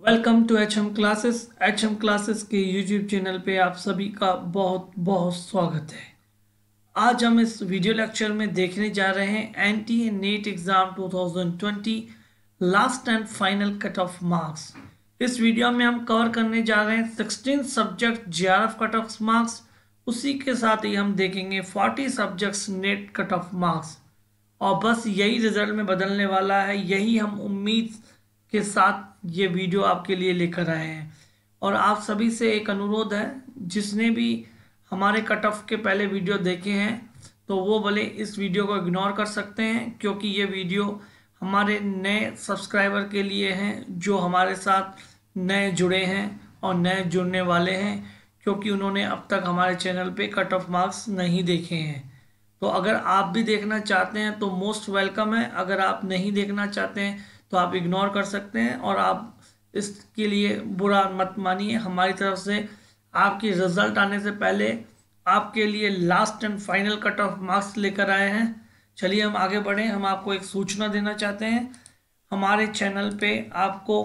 Welcome to H M classes के YouTube channel पे आप सभी का बहुत बहुत स्वागत है। आज हम इस वीडियो लेक्चर में देखने जा रहे हैं NTA NET exam 2020 last and final cut off marks. इस वीडियो में हम कवर करने जा रहे हैं 16 subject JRF cut off marks. उसी के साथ ही हम देखेंगे 40 subjects NET cut off marks. और बस यही रिजल्ट में बदलने वाला है, यही हम उम्मीद के साथ ये वीडियो आपके लिए लेकर आए हैं। और आप सभी से एक अनुरोध है, जिसने भी हमारे कट ऑफ के पहले वीडियो देखे हैं तो वो भले इस वीडियो को इग्नोर कर सकते हैं, क्योंकि ये वीडियो हमारे नए सब्सक्राइबर के लिए हैं जो हमारे साथ नए जुड़े हैं और नए जुड़ने वाले हैं, क्योंकि उन्होंने अब तक हमारे चैनल पे कट ऑफ मार्क्स नहीं देखे हैं। तो अगर आप भी देखना चाहते हैं तो मोस्ट वेलकम है। अगर आप नहीं देखना चाहते हैं तो आप इग्नोर कर सकते हैं, और आप इसके लिए बुरा मत मानिए। हमारी तरफ से आपकी रिजल्ट आने से पहले आपके लिए last and final cut off marks लेकर आए हैं। चलिए हम आगे बढ़ें। हम आपको एक सूचना देना चाहते हैं, हमारे चैनल पे आपको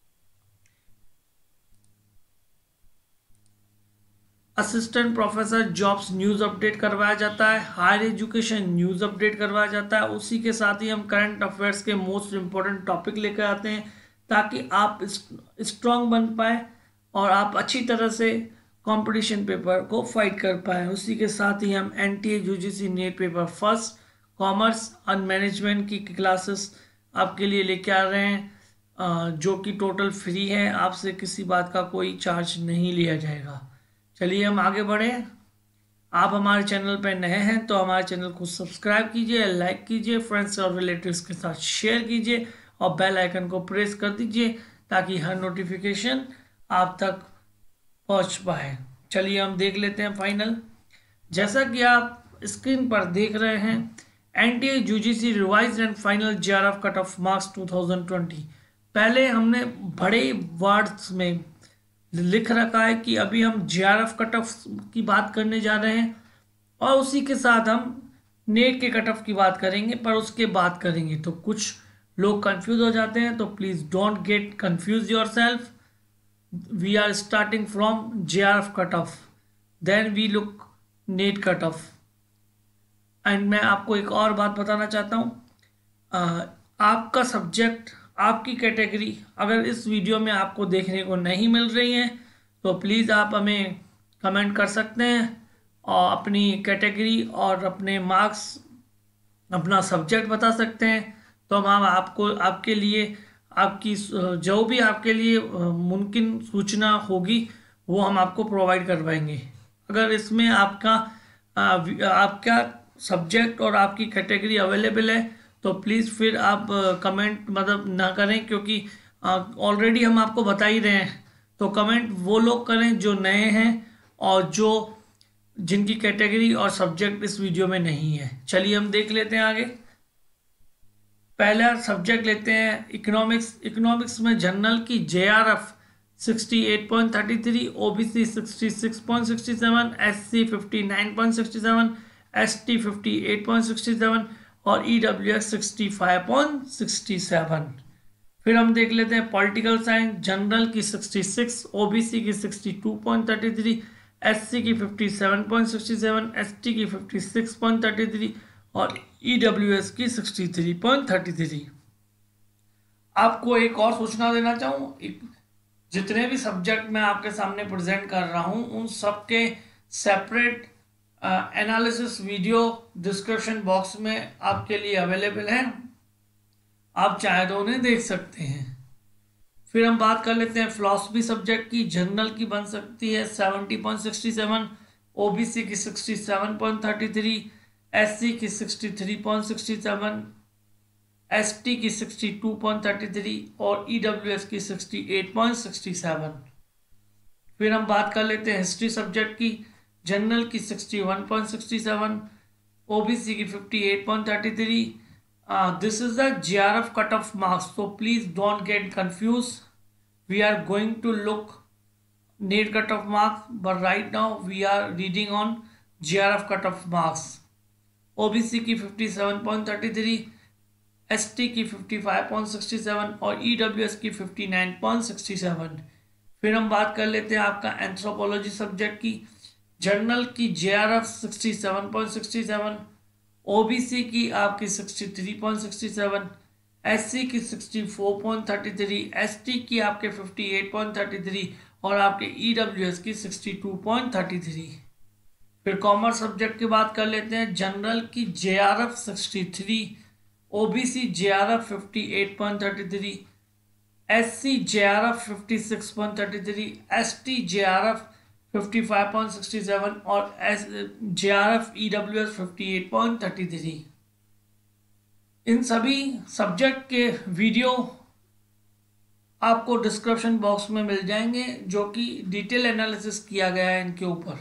assistant professor jobs news update करवाया जाता है, हायर एजुकेशन न्यूज़ अपडेट करवाया जाता है। उसी के साथ ही हम करंट अफेयर्स के मोस्ट इम्पोर्टेंट टॉपिक लेकर आते हैं, ताकि आप स्ट्रांग बन पाए और आप अच्छी तरह से कंपटीशन पेपर को फाइट कर पाए। उसी के साथ ही हम NTA UGC NET paper first, commerce और मैनेजमेंट की क्लासेस आपके लिए लेके आ रहे हैं, जो कि टोटल फ्री है। आपसे किसी बात का कोई चार्ज नहीं लिया जाएगा। चलिए हम आगे बढ़ें। आप हमारे चैनल पर नए हैं तो हमारे चैनल को सब्सक्राइब कीजिए, लाइक कीजिए, फ्रेंड्स और रिलेटिव्स के साथ शेयर कीजिए और बेल आइकन को प्रेस कर दीजिए, ताकि हर नोटिफिकेशन आप तक पहुंच पाए। चलिए हम देख लेते हैं फाइनल। जैसा कि आप स्क्रीन पर देख रहे हैं, NTA UGC revised and final JRF cut off marks 2020। पहले हमने बड़े वर्ड्स में लिख रखा है कि अभी हम जेआरएफ कट ऑफ की बात करने जा रहे हैं, और उसी के साथ हम नेट के कट ऑफ की बात करेंगे, पर उसके बाद करेंगे तो कुछ लोग कंफ्यूज हो जाते हैं। तो please don't get confuse yourself. We are starting from JRF cut off, then we look NET cut off. And मैं आपको एक और बात बताना चाहता हूँ, आपका सब्जेक्ट, आपकी कैटेगरी अगर इस वीडियो में आपको देखने को नहीं मिल रही है तो प्लीज़ आप हमें कमेंट कर सकते हैं और अपनी कैटेगरी और अपने मार्क्स, अपना सब्जेक्ट बता सकते हैं। तो हम आपको, आपके लिए, आपकी जो भी आपके लिए मुमकिन सूचना होगी वो हम आपको प्रोवाइड करवाएंगे। अगर इसमें आपका सब्जेक्ट और आपकी कैटेगरी अवेलेबल है तो प्लीज़ फिर आप कमेंट मतलब ना करें, क्योंकि ऑलरेडी हम आपको बता ही रहे हैं। तो कमेंट वो लोग करें जो नए हैं और जिनकी कैटेगरी और सब्जेक्ट इस वीडियो में नहीं है। चलिए हम देख लेते हैं आगे। पहला सब्जेक्ट लेते हैं इकोनॉमिक्स। इकोनॉमिक्स में जनरल की जेआरएफ 68.33, ओबीसी 66.67, एससी 59.67, एसटी 58.67 और ईडब्ल्यूएस 65.67। फिर हम देख लेते हैं पॉलिटिकल साइंस। जनरल की 66, ओबीसी की 62.33, एससी की 57.67, एसटी की 56.33 और ईडब्ल्यूएस की 63.33। आपको एक और सूचना देना चाहूँ, जितने भी सब्जेक्ट मैं आपके सामने प्रेजेंट कर रहा हूँ उन सब के separate analysis video description box में आपके लिए अवेलेबल है, आप चाहे तो उन्हें देख सकते हैं। फिर हम बात कर लेते हैं फिलॉसफी सब्जेक्ट की। जनरल की बन सकती है 70.67, ओबीसी की 67.33, एससी की 63.67, एसटी की 62.33 और ईडब्ल्यूएस की 68.67। फिर हम बात कर लेते हैं हिस्ट्री सब्जेक्ट की। जनरल की 61.67, ओबीसी की 58.33। This is the JRF cut off marks, so please don't get confused. We are going to look NEET cut off marks, but right now we are reading on JRF cut off marks. OBC की 57.33, ST की 55.67 और EWS की 59.67। फिर हम बात कर लेते हैं आपका एंथ्रोपोलॉजी सब्जेक्ट की। जनरल की जेआरएफ 67.67, ओबीसी की आपकी 63.67, एससी की 64.33, एसटी की आपके 58.33 और आपके ईडब्ल्यूएस की 62.33। फिर कॉमर्स सब्जेक्ट की बात कर लेते हैं। जनरल की JRF 63, OBC JRF 58.33, SC JRF 56.33, ST JRF 55.67 और जेआरएफ ईडब्ल्यूएस 58.33। इन सभी सब्जेक्ट के वीडियो आपको डिस्क्रिप्शन बॉक्स में मिल जाएंगे, जो कि डिटेल एनालिसिस किया गया है इनके ऊपर।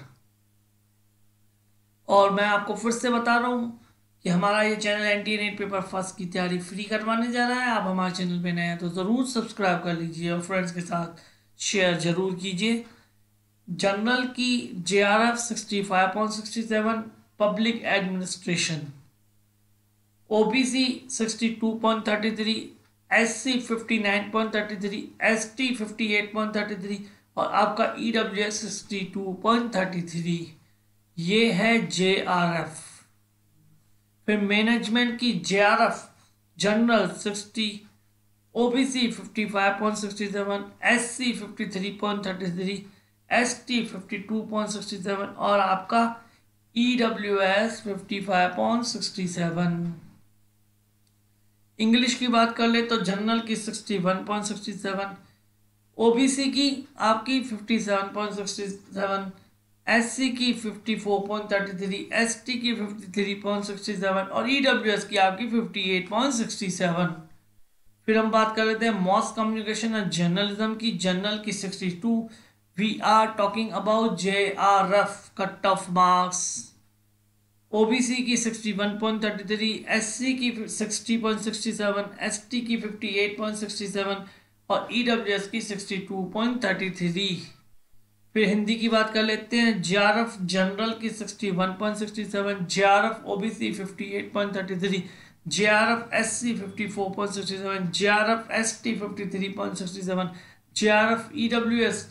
और मैं आपको फिर से बता रहा हूँ कि हमारा ये channel NTA NET paper first की तैयारी फ्री करवाने जा रहा है। आप हमारे चैनल पे नए हैं तो ज़रूर सब्सक्राइब कर लीजिए और फ्रेंड्स के साथ शेयर ज़रूर कीजिए। जनरल की JRF 65.67, public administration, OBC 62.33, SC 59.33, ST 58.33 और आपका ईडब्ल्यूएस 62.33। ये है जेआरएफ। फिर मैनेजमेंट की JRF general 60, OBC 55.67, SC 53.33, ST 52.67 और आपका ईडब्ल्यूएस 55.67। इंग्लिश की बात कर ले तो जनरल की 61.67, ओबीसी की आपकी 57.67, एससी की 54.33, एसटी की 53.67 और ईडब्ल्यूएस की आपकी 58.67। फिर हम बात कर लेते हैं मॉस कम्युनिकेशन और जर्नलिज्म की। जनरल की 62, we are talking about JRF cut off marks, OBC की 61.33, एससी की 60.67, एसटी की 58.67 और ईडब्ल्यूएस की 62.33। फिर हिंदी की बात कर लेते हैं। जेआरएफ जनरल की 61.67, JRF OBC 58.33, JRF SC 54.67, JRF ST 53.67, JRF EWS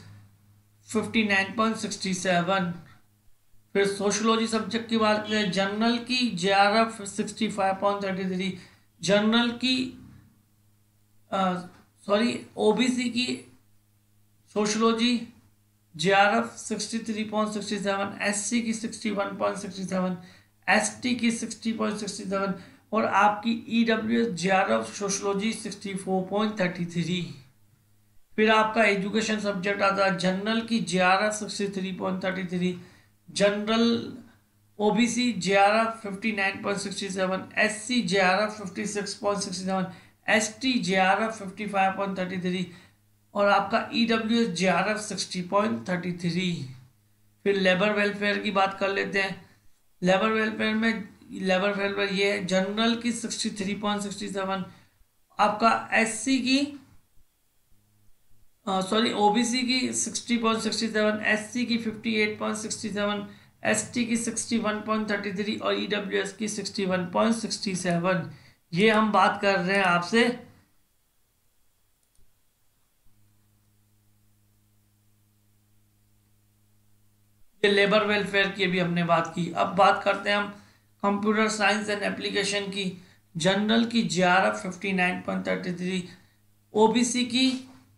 59.67। फिर सोशलॉजी सब्जेक्ट की बात करें। जनरल की जेआरएफ 65.33, जनरल की ओबीसी की सोशलॉजी जेआरएफ 63.67, एससी की 61.67, एसटी की 60.67 और आपकी ईडब्ल्यूएस जेआरएफ सोशलॉजी 64.33। फिर आपका एजुकेशन सब्जेक्ट आता है। जनरल की JRF 63.33, general OBC JRF 59.67, SC JRF 56.67, ST JRF 55.33 और आपका ईडब्ल्यूएस जेआरएफ 60.33। फिर लेबर वेलफेयर की बात कर लेते हैं। लेबर वेलफेयर ये है। जनरल की 63.67, आपका एससी की ओबीसी की 60.67, एससी की 58.67, एसटी की 61.33 और ईडब्ल्यूएस की 61.67। ये हम बात कर रहे हैं आपसे लेबर वेलफेयर की भी हमने बात की। अब बात करते हैं हम कंप्यूटर साइंस एंड एप्लीकेशन की। जनरल की जेआरएफ 59.33, ओबीसी की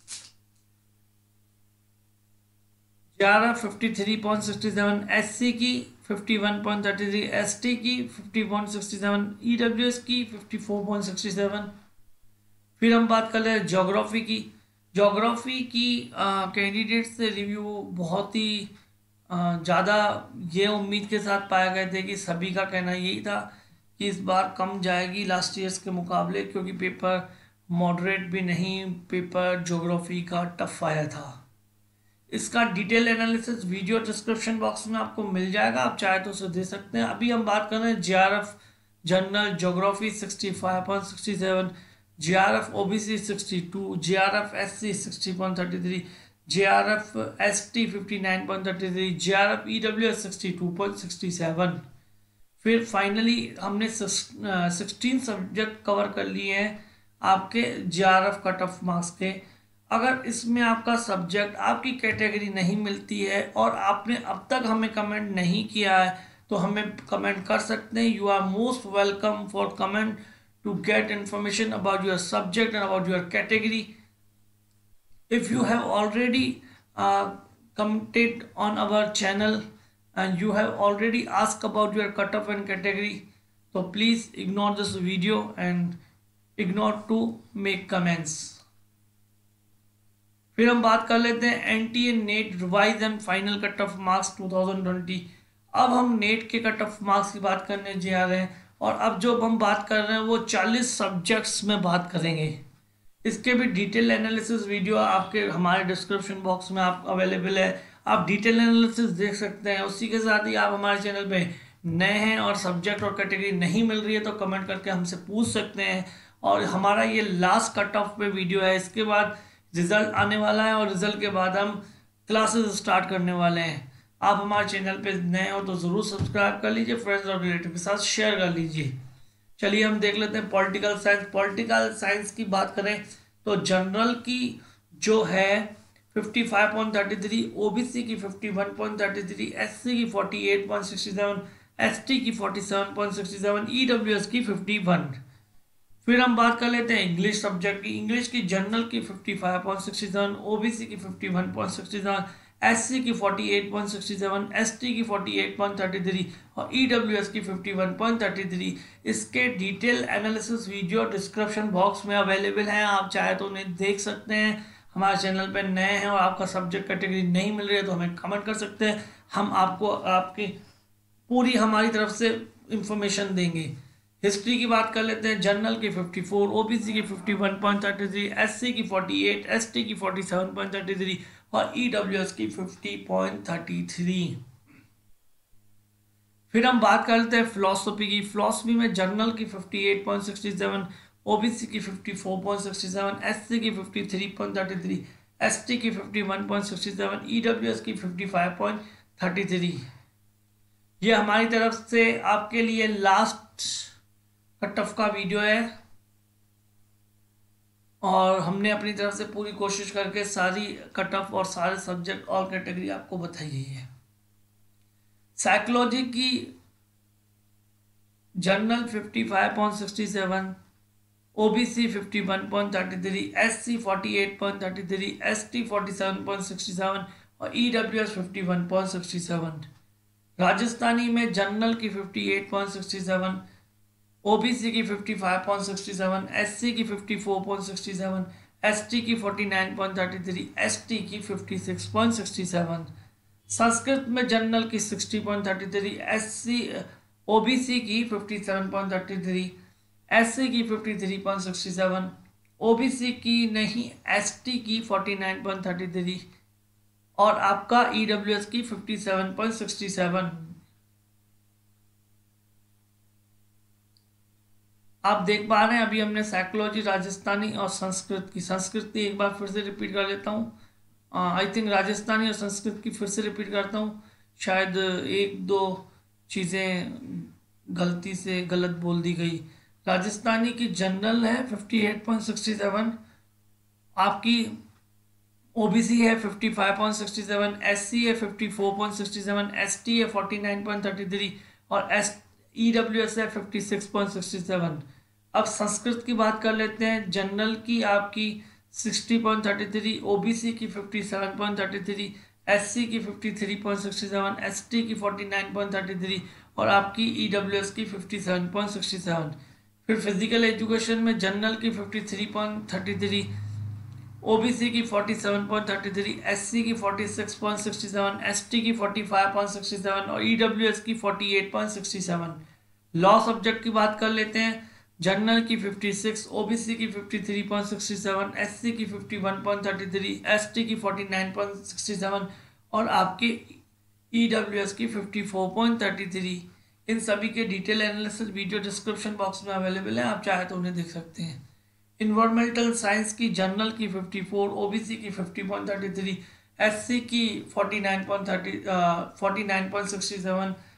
जेआरएफ 53.67, एससी की 51.33, एसटी की 50.67, ईडब्ल्यूएस की 54.67। फिर हम बात कर रहे हैं ज्योग्राफी की। ज्योग्राफी की कैंडिडेट से रिव्यू बहुत ही ज़्यादा ये उम्मीद के साथ पाए गए थे कि सभी का कहना यही था कि इस बार कम जाएगी लास्ट ईयर्स के मुकाबले, क्योंकि पेपर मॉडरेट भी नहीं, पेपर ज्योग्राफी का टफ आया था। इसका detail analysis video description box में आपको मिल जाएगा, आप चाहे तो उसे दे सकते हैं। अभी हम बात कर रहे हैं JRF general geography 65.67, JRF OBC 62, JRF SC 60.33, JRF ST 59.33, JRF EWS 62.67। फिर फाइनली हमने 16 सब्जेक्ट कवर कर लिए हैं आपके JRF कट ऑफ मार्क्स के। अगर इसमें आपका सब्जेक्ट आपकी कैटेगरी नहीं मिलती है और आपने अब तक हमें कमेंट नहीं किया है तो हमें कमेंट कर सकते हैं। You are most welcome for comment to get information about your subject and about your category. If you have already commented on our channel and you have already asked about your cutoff and category, so please ignore this video and ignore to make comments. फिर हम बात कर लेते हैं NTA NET revise and final cut off marks 2020। अब हम net के cut off marks की बात करने जा रहे हैं और अब जो हम बात कर रहे हैं वो 40 सब्जेक्ट्स में बात करेंगे। इसके भी डिटेल एनालिसिस वीडियो आपके हमारे डिस्क्रिप्शन बॉक्स में आप अवेलेबल है, आप डिटेल एनालिसिस देख सकते हैं। उसी के साथ ही आप हमारे चैनल पे नए हैं और सब्जेक्ट और कैटेगरी नहीं मिल रही है तो कमेंट करके हमसे पूछ सकते हैं। और हमारा ये लास्ट कट ऑफ पे वीडियो है, इसके बाद रिजल्ट आने वाला है और रिजल्ट के बाद हम क्लासेस स्टार्ट करने वाले हैं। आप हमारे चैनल पे नए हो तो ज़रूर सब्सक्राइब कर लीजिए, फ्रेंड्स और रिलेटिव के साथ शेयर कर लीजिए। चलिए हम देख लेते हैं पॉलिटिकल साइंस। पॉलिटिकल साइंस की बात करें तो जनरल की जो है 55.33, ओबीसी की 51.33, एससी की 48.67, एसटी की 47.67, ईडब्ल्यूएस की 51। फिर हम बात कर लेते हैं इंग्लिश सब्जेक्ट की। इंग्लिश की जनरल की 55.67, ओबीसी की 51.67, एससी की 48.67, एसटी की 48.33 और ईडब्ल्यूएस की 51.33। इसके detail analysis video description box में अवेलेबल हैं, आप चाहे तो उन्हें देख सकते हैं। हमारे चैनल पर नए हैं और आपका सब्जेक्ट कैटेगरी नहीं मिल रही है तो हमें कमेंट कर सकते हैं, हम आपको आपकी पूरी हमारी तरफ से इंफॉर्मेशन देंगे। हिस्ट्री की बात कर लेते हैं। जनरल की 54, ओबीसी की 51.33, एससी की 48, एसटी की 47.33 और ईडब्ल्यूएस की 50.33। फिर हम बात करते हैं फिलोसफी की। फिलोसफी में जनरल की 58.67, ओबीसी की 54.67, एससी की 53.33, एसटी की 51.67, ईडब्ल्यूएस की 55.33। ये हमारी तरफ से आपके लिए लास्ट कट ऑफ का वीडियो है और हमने अपनी तरफ से पूरी कोशिश करके सारी कट ऑफ और सारे सब्जेक्ट और कैटेगरी आपको बताई गई है। साइकोलॉजी की जनरल 55.67, ओबीसी 51.33, एससी 48.33, एसटी 47.67 और ईडब्ल्यूएस 51.67। राजस्थानी में जनरल की 58.67, ओबीसी की 55.67, एससी की 54.67, एसटी की 49.33, एसटी की 56.67। संस्कृत में जनरल की 60.33, एससी ओबीसी की 57.33, एससी की 53.67, ओबीसी की नहीं एसटी की 49.33 और आपका ईडब्ल्यूएस की 57.67। आप देख पा रहे हैं अभी हमने साइकोलॉजी, राजस्थानी और संस्कृत की एक बार फिर से रिपीट कर लेता हूँ। आई थिंक राजस्थानी और संस्कृत की फिर से रिपीट करता हूँ, शायद एक दो चीज़ें गलती से गलत बोल दी गई। राजस्थानी की जनरल है 58.67, आपकी ओबीसी है 55.67, एससी है 54.67, एसटी है 49.33 और ईडब्ल्यूएस है 56.67। अब संस्कृत की बात कर लेते हैं। जनरल की आपकी 60.33, ओबीसी की 57.33, एससी की 53.67, एसटी की 49.33 और आपकी ईडब्ल्यूएस की 57.67। फिर फिजिकल एजुकेशन में जनरल की 53.33, ओबीसी की 47.33, एससी की 46.67, एसटी की 45.67 और ईडब्ल्यूएस की 48.67। लॉ सब्जेक्ट की बात कर लेते हैं। जनरल की 56, ओबीसी की 53.67, एससी की 51.33, एसटी की 49.67 और आपके ईडब्ल्यूएस की 54.33। इन सभी के detail analysis video description box में अवेलेबल है, आप चाहे तो उन्हें देख सकते हैं। इन्वायरमेंटल साइंस की जनरल की 54, ओबीसी की 50.33, एससी की 49.67,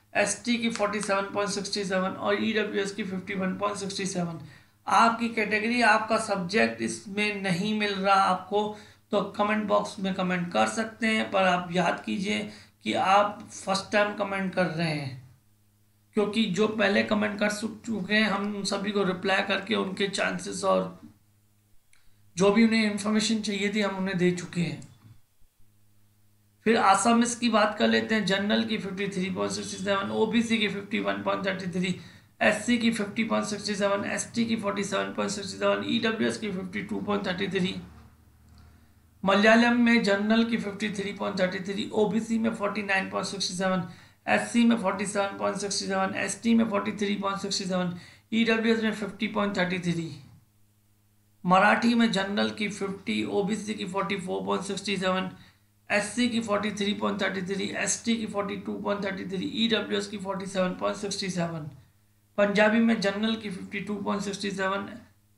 एसटी की 47.67 और ईडब्ल्यूएस की 51.67। आपकी कैटेगरी, आपका सब्जेक्ट इसमें नहीं मिल रहा आपको तो कमेंट बॉक्स में कमेंट कर सकते हैं, पर आप याद कीजिए कि आप फर्स्ट टाइम कमेंट कर रहे हैं, क्योंकि जो पहले कमेंट कर चुके हैं हम उन सभी को रिप्लाई करके उनके चांसेस और जो भी उन्हें इंफॉर्मेशन चाहिए थी हम उन्हें दे चुके हैं। फिर आसामिस की बात कर लेते हैं। जनरल की 53.67, ओबीसी की 51.33, एससी की 50.67, एसटी की 47.67, ईडब्ल्यूएस की 52.33। मलयालम में जनरल की 53.33, ओबीसी में 49.67, एससी में 47.67, एसटी में 43.67, ईडब्ल्यूएस में 50.33। मराठी में जनरल की 50, ओबीसी की 44.67, एससी की 43.33, एसटी की 42.33, ईडब्ल्यूएस की 47.67। पंजाबी में जनरल की 52.67,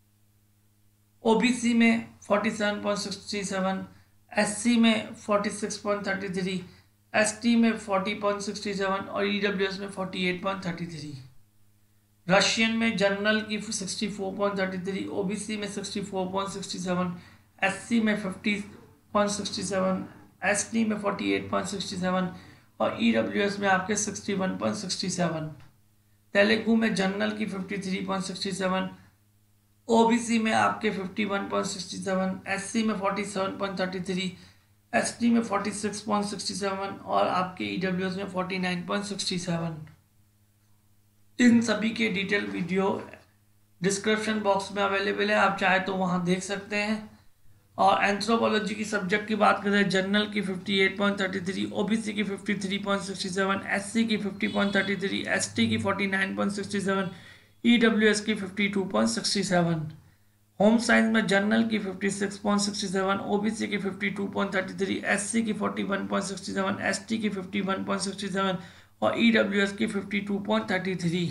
ओबीसी में 47.67, एससी में 46.33, एसटी में 40.67 और ईडब्ल्यूएस में 48.33। रशियन में जनरल की 64.33, ओबीसी में 64.67, एससी में 50.67, एसटी में 48.67 और ईडब्ल्यूएस में आपके 61.67। तेलुगु में जनरल की 53.67, ओबीसी में आपके 51.67, एससी में 47.33, एसटी में 46.67 और आपके ईडब्ल्यूएस में 49.67। इन सभी के डिटेल वीडियो डिस्क्रिप्शन बॉक्स में अवेलेबल है, आप चाहे तो वहां देख सकते हैं। और एंथ्रोपोलॉजी की सब्जेक्ट की बात करें, जनरल की 58.33, ओबीसी की 53.67, एससी की 50.33, एसटी की 49.67, ईडब्ल्यूएस की 52.67। होम साइंस में जनरल की 56.67, ओबीसी की 52.33, एससी की 41.67, एसटी की 51.67 और ईडब्ल्यूएस की 52.33।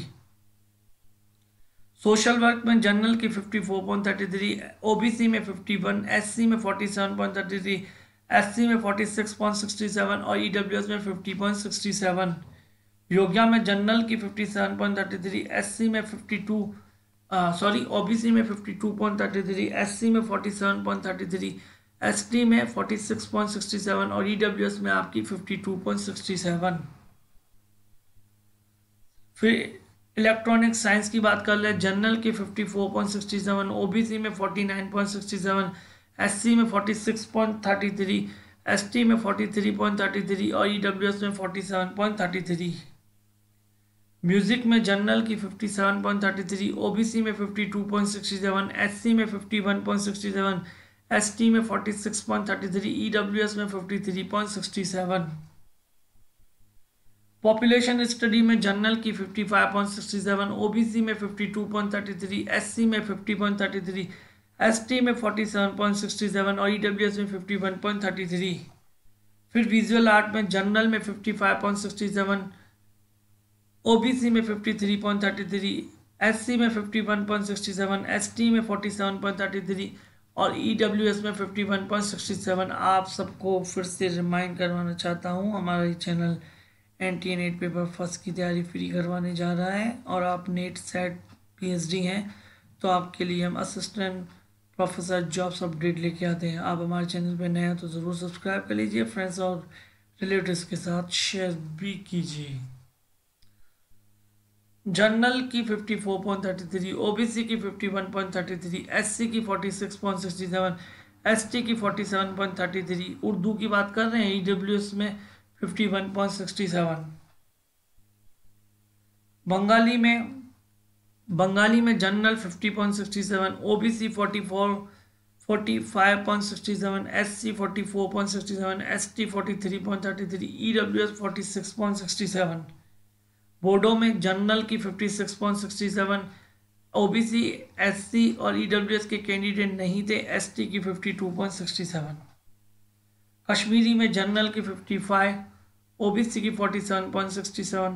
सोशल वर्क में जनरल की 54.33, ओबीसी में 51, एससी में 47.33, एससी में 46.67 और ईडब्ल्यूएस में 50.67। योगा में जनरल की 57.33, एससी में 52 ओबीसी में 52.33, एससी में 47.33, एसटी में 46.67 और ईडब्ल्यूएस में आपकी 52.67। फिर इलेक्ट्रॉनिक साइंस की बात कर ले, जनरल की 54.67, ओबीसी में 49.67, एससी में 46.33, एसटी में 43.33 और ईडब्ल्यूएस में 47.33। म्यूजिक में जनरल की 57.33, ओबीसी में 52.67, एससी में 51.67, एसटी में 46.33, ईडब्ल्यूएस में 53.67। पॉपुलेशन स्टडी में जनरल की 55.67, ओबीसी में 52.33, एससी में 50.33, एसटी में 47.67 और ईडब्ल्यूएस में 51.33। फिर विजुअल आर्ट में जनरल में 55.67, ओबीसी में 53.33, एससी में 51.67, एसटी में 47.33 और ईडब्ल्यूएस में 51.67। आप सबको फिर से रिमाइंड करवाना चाहता हूँ, हमारा ये channel NTA NET paper first की तैयारी फ्री करवाने जा रहा है और आप नेट सेट पीएचडी हैं तो आपके लिए हम असिस्टेंट प्रोफेसर जॉब्स अपडेट लेके आते हैं। आप हमारे चैनल पर नए हैं तो ज़रूर सब्सक्राइब कर लीजिए, फ्रेंड्स और रिलेटिव्स के साथ शेयर भी कीजिए। जनरल की 54.33, ओबीसी की 51.33, एससी की 46.67, एसटी की 47.33। उर्दू की बात कर रहे हैं, ईडब्ल्यूएस में 51.67। बंगाली में general 50.67, OBC 45.67, SC 44.67, ST 43.33, EWS 46.67। Bodo में जनरल की 56.67, ओबीसी, एससी और ईडब्ल्यूएस के कैंडिडेट नहीं थे, एसटी की 52.67। कश्मीरी में जनरल की 55, ओबीसी की 47.67,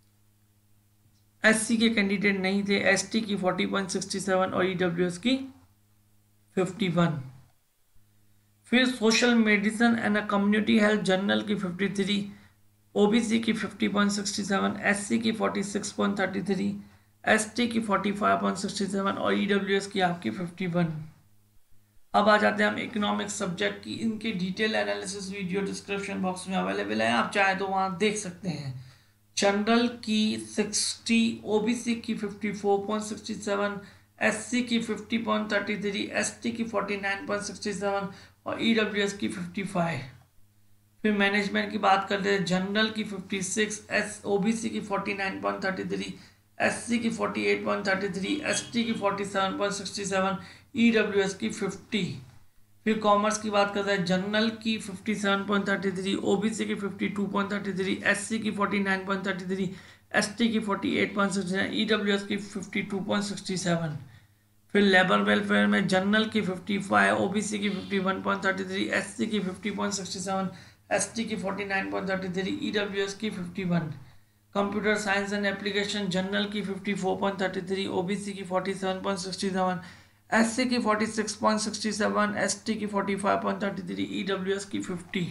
एससी के कैंडिडेट नहीं थे, एसटी की 40.67 और ईडब्ल्यूएस की 51। फिर social medicine and community health general की 53, ओबीसी की 50.67, एससी की 46.33, एसटी की 45.67 और ईडब्ल्यूएस की आपकी 51। अब आ जाते हैं हम इकोनॉमिक्स सब्जेक्ट की। इनके detail analysis video description box में अवेलेबल है, आप चाहे तो वहां देख सकते हैं। जनरल की 60, ओबीसी की 54.67, एससी की 50.33, एसटी की 49.67 और ईडब्ल्यूएस की 55। फिर मैनेजमेंट की बात करते हैं। जनरल की 56, ओबीसी की 49.33, एससी की 48.33, एसटी की 47.67, ईडब्ल्यूएस की 50। फिर कॉमर्स की बात करते हैं। जनरल की 57.33, ओबीसी की 52.33, एससी की 49.33, एसटी की 48.69, ईडब्ल्यूएस की 52.67। फिर लेबर वेलफेयर में जनरल की 55, ओबीसी की 51.33, एससी की 50.67, एसटी की 49.33, ईडब्ल्यूएस की 51। Computer science and application general की 54.33, ओबीसी की 47.67, एससी की 46.67, एसटी की 45.33, ईडब्ल्यूएस की 50।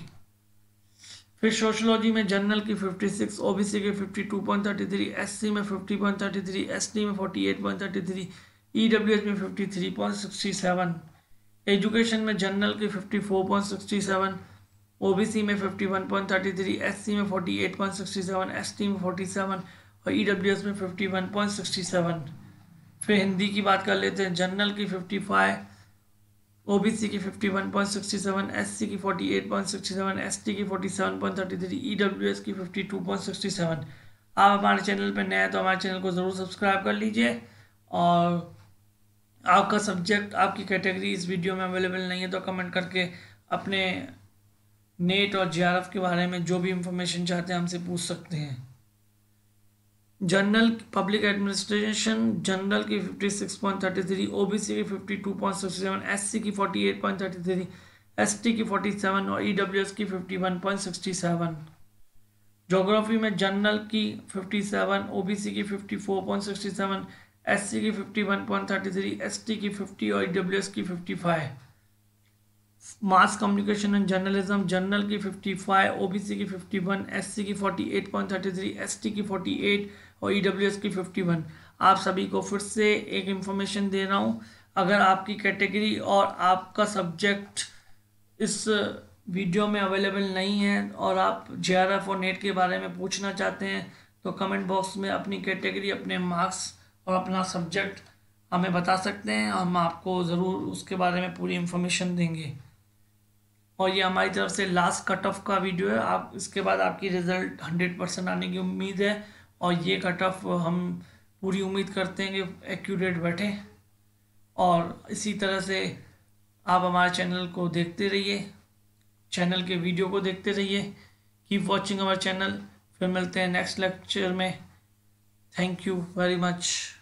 फिर सोशोलॉजी में जनरल की 56, ओबीसी की 52.33, एससी में 50.33, एसटी में 48.33, ईडब्ल्यूएस में 53.67। एजुकेशन में जनरल की 54.67, ओबीसी में 51.33, एससी में 48.67, एसटी में 47 और ईडब्ल्यूएस में 51.67। फिर हिंदी की बात कर लेते हैं। जनरल की 55, ओबीसी की 51.67, एससी की 48.67, एसटी की 47.33, ईडब्ल्यूएस की 52.67। आप हमारे चैनल पर नए हैं तो हमारे चैनल को ज़रूर सब्सक्राइब कर लीजिए। और आपका सब्जेक्ट, आपकी कैटेगरी इस वीडियो में अवेलेबल नहीं है तो कमेंट करके अपने नेट और जेआरएफ के बारे में जो भी इंफॉर्मेशन चाहते हैं हमसे पूछ सकते हैं। जनरल पब्लिक एडमिनिस्ट्रेशन जनरल की 56.33, ओबीसी की 52.67, एससी की 48.33, एसटी की 47 और ईडब्ल्यूएस की 51.67। ज्योग्राफी में जनरल की 57, ओबीसी की 54.67, एससी की 51.33, एसटी की 50 और ईडब्ल्यूएस की 55। Mass communication and journalism general की 55, ओबीसी की 51, एससी की 48.33, एसटी की 48 और ईडब्ल्यूएस की 51। आप सभी को फिर से एक इंफॉर्मेशन दे रहा हूँ, अगर आपकी कैटेगरी और आपका सब्जेक्ट इस वीडियो में अवेलेबल नहीं है और आप जेआरएफ और नेट के बारे में पूछना चाहते हैं तो कमेंट बॉक्स में अपनी कैटेगरी, अपने मार्क्स और अपना सब्जेक्ट हमें बता सकते हैं। हम आपको ज़रूर उसके बारे में पूरी इंफॉर्मेशन देंगे। और ये हमारी तरफ से लास्ट कट ऑफ का वीडियो है। आप इसके बाद आपकी रिज़ल्ट 100% आने की उम्मीद है और ये कट ऑफ हम पूरी उम्मीद करते हैं कि एक्यूरेट बैठे। और इसी तरह से आप हमारे चैनल को देखते रहिए, चैनल के वीडियो को देखते रहिए। Keep watching our channel. फिर मिलते हैं नेक्स्ट लेक्चर में। Thank you very much.